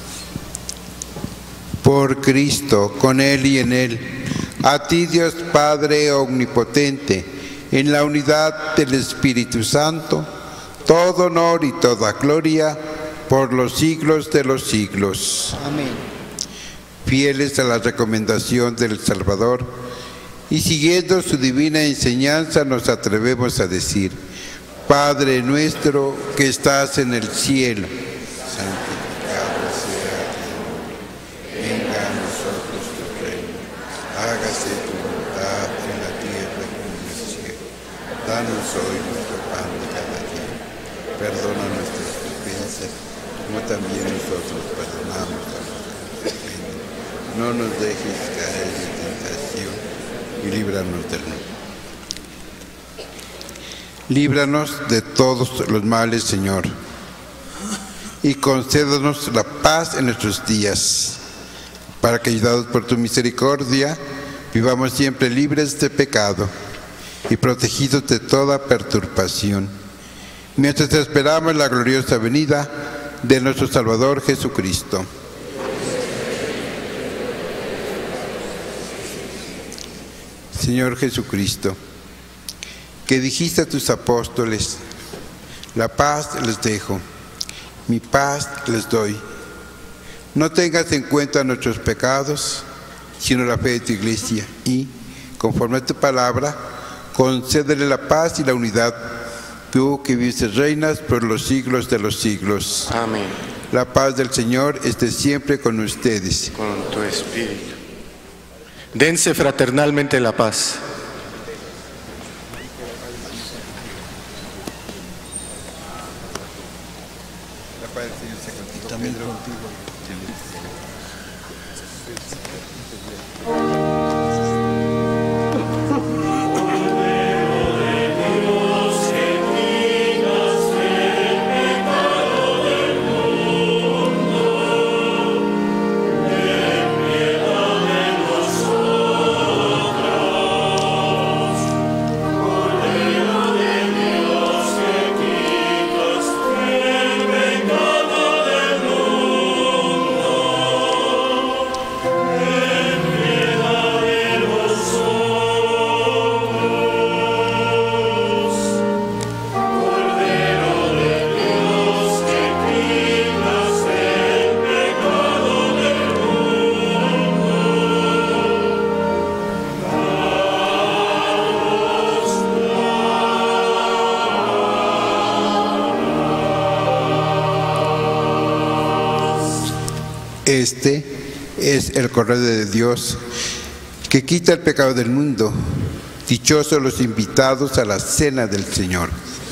Por Cristo, con Él y en Él, a ti Dios Padre omnipotente, en la unidad del Espíritu Santo, todo honor y toda gloria por los siglos de los siglos.
Amén.
Fieles a la recomendación del Salvador y siguiendo su divina enseñanza nos atrevemos a decir: Padre nuestro que estás en el cielo, santificado sea tu nombre. Venga a nosotros tu reino. Hágase tu voluntad en la tierra como en el cielo. Danos hoy nuestro pan de cada día. Perdona nuestras ofensas, como también nosotros perdonamos a los que nos ofenden. No nos dejes caer en tentación y líbranos del mal. Líbranos de todos los males, Señor, y concédanos la paz en nuestros días, para que, ayudados por tu misericordia, vivamos siempre libres de pecado y protegidos de toda perturbación, mientras esperamos la gloriosa venida de nuestro Salvador Jesucristo. Señor Jesucristo, que dijiste a tus apóstoles: la paz les dejo, mi paz les doy. No tengas en cuenta nuestros pecados, sino la fe de tu iglesia, y, conforme a tu palabra, concédele la paz y la unidad, tú que vives y reinas por los siglos de los siglos.
Amén.
La paz del Señor esté siempre con ustedes.
Con tu espíritu. Dense fraternalmente la paz.
La paz del Señor sea contigo, también Pedro. Contigo. Este es el Cordero de Dios que quita el pecado del mundo. Dichosos los invitados a la cena del Señor.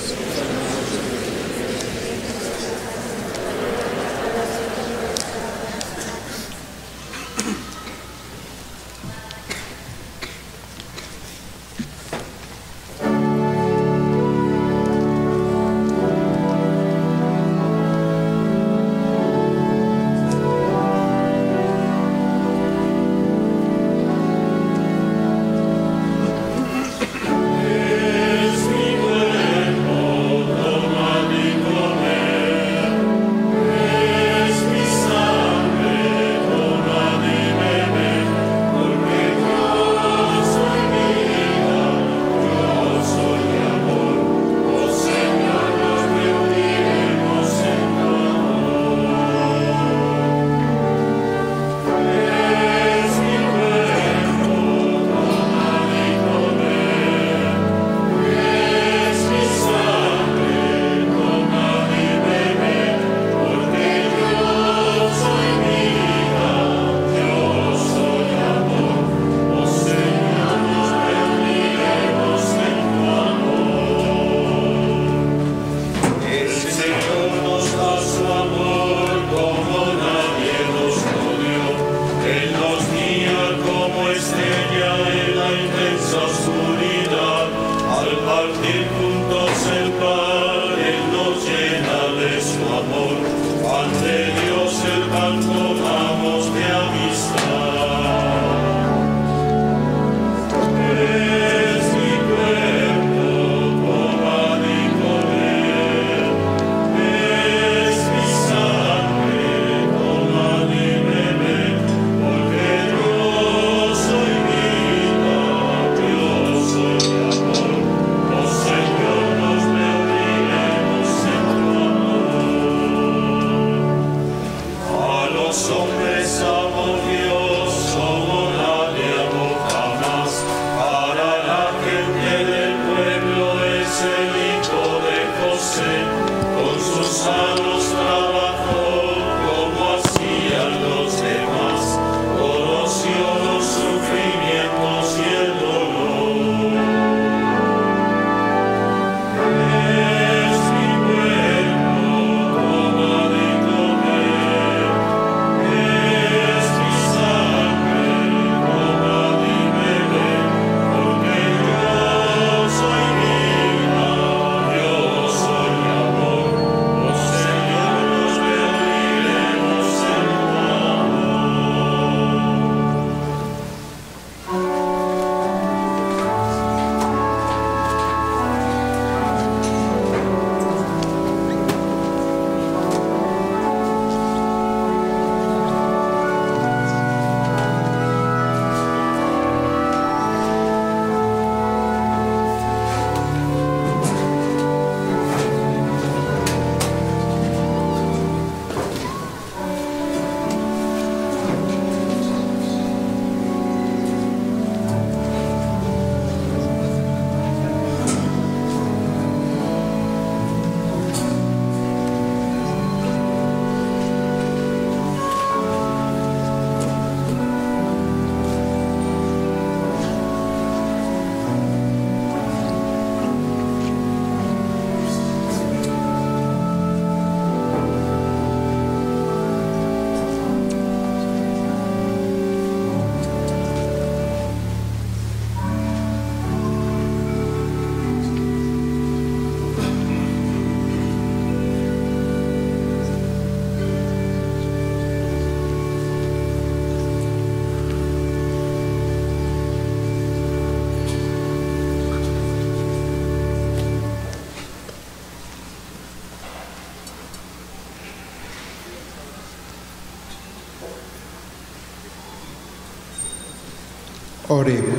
Oremos.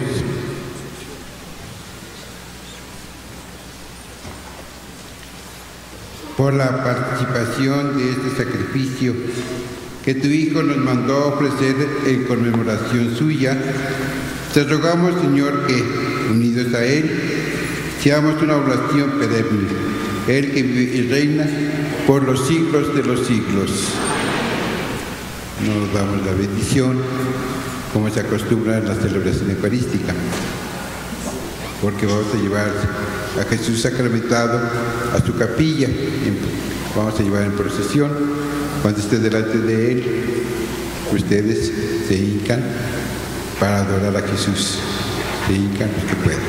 Por la participación de este sacrificio que tu Hijo nos mandó a ofrecer en conmemoración suya, te rogamos, Señor, que, unidos a Él, seamos una oración perenne, Él que vive y reina por los siglos de los siglos.
nos damos la bendición, como se acostumbra en la celebración eucarística, porque vamos a llevar a Jesús sacramentado a su capilla, vamos a llevar en procesión. Cuando esté delante de Él, ustedes se hincan para adorar a Jesús, se hincan los que puedan.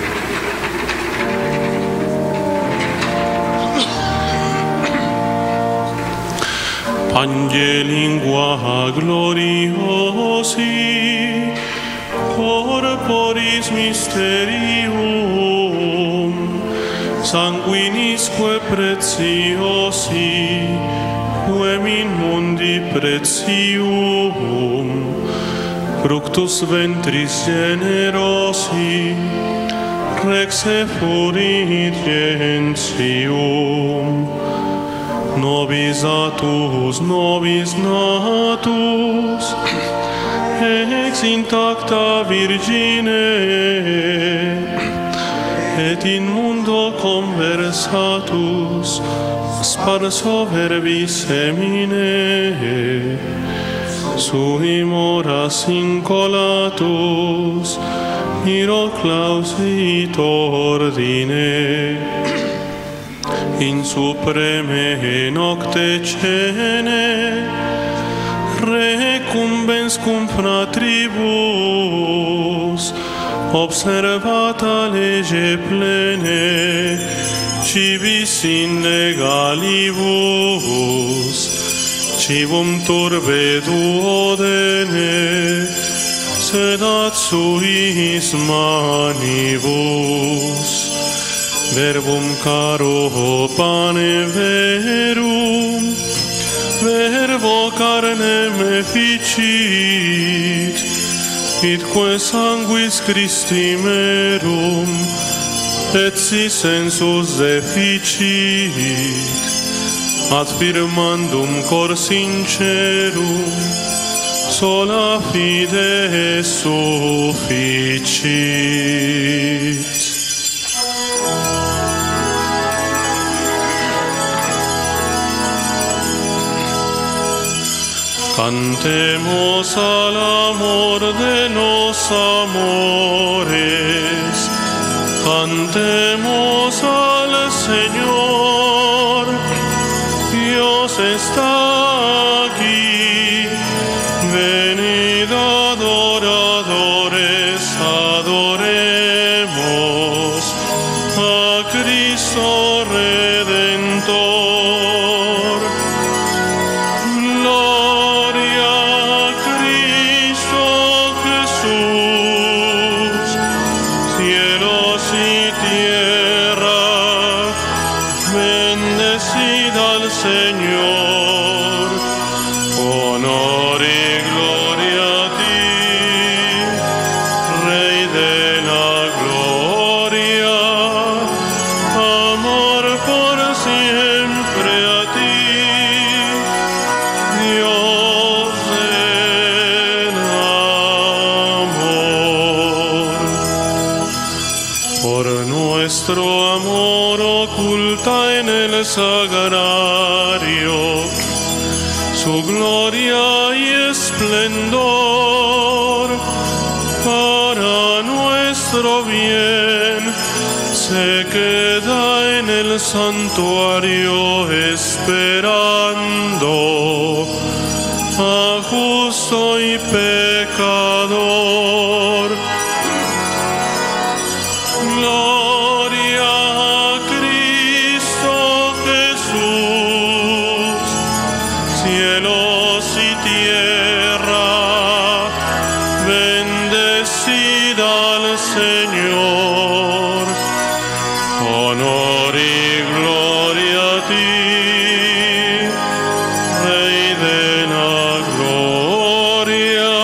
Angelingua gloriosi, corporis mysterium, sanguinisque preciosi, quem in mundi pretium, fructus ventris generosi, rex effurit gentium. Nobis atus, nobis natus, ex intacta Virgine, et in mundo conversatus, sparso verbis semine, sui moras incolatus, iro clausit ordine. In supreme nocte cene, recumbens cum fratribus, observata lege plene, civis in legalibus, civum turbe duodene, sedat suis manibus. Verbum caro pane verum, verbo carnem efficit, itque sanguis Christi merum, et si sensus efficit, ad firmandum cor sincerum, sola fide sufficit. Cantemos al amor de los amores, cantemos al Señor, Dios está aquí, venid adoradores, adoremos a Cristo Redentor. Señor, honor y gloria a ti, Rey de la gloria, amor por siempre a ti, Dios del amor. Por nuestro amor oculta en el sagrario su gloria y esplendor, para nuestro bien se queda en el santuario esperando a justo y pecador. Gloria a Cristo Jesús, cielos y tierra, bendecid al Señor. Honor y gloria a ti, Rey de la gloria,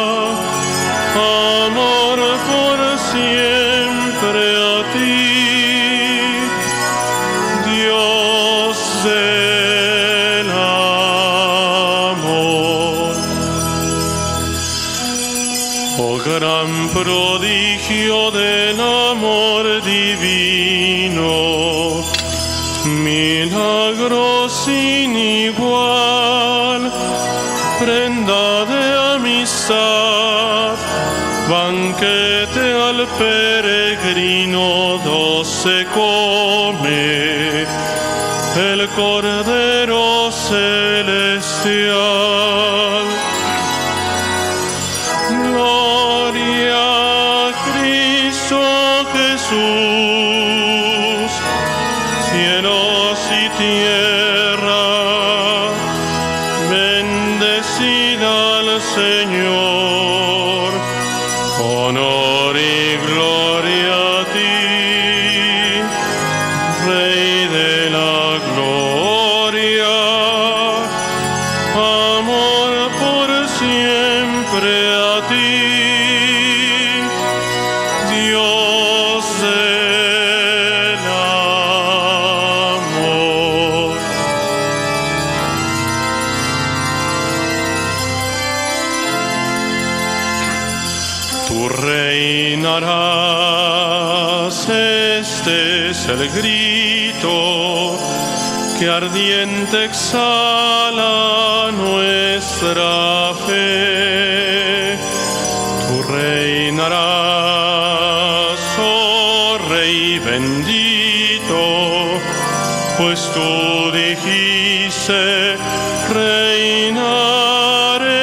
amor por siempre a ti, Dios del amor. Oh gran prodigio del amor divino, milagro sin igual,
prenda de amistad, banquete al peregrino se come, el Cordero celestial. Gloria a Cristo Jesús, cielos y tierra, bendecida al Señor, honor y gloria a ti, Rey de la gloria, amor por siempre a ti, Dios del amor. Tú reinarás, este es el grito que ardiente exhala nuestra fe. Tú reinarás, oh Rey bendito, pues tú dijiste, reinaré.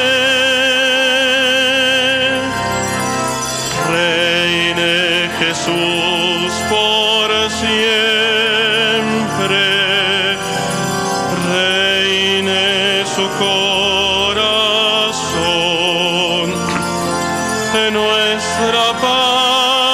Reine Jesús por siempre, reine su corazón en nuestra paz.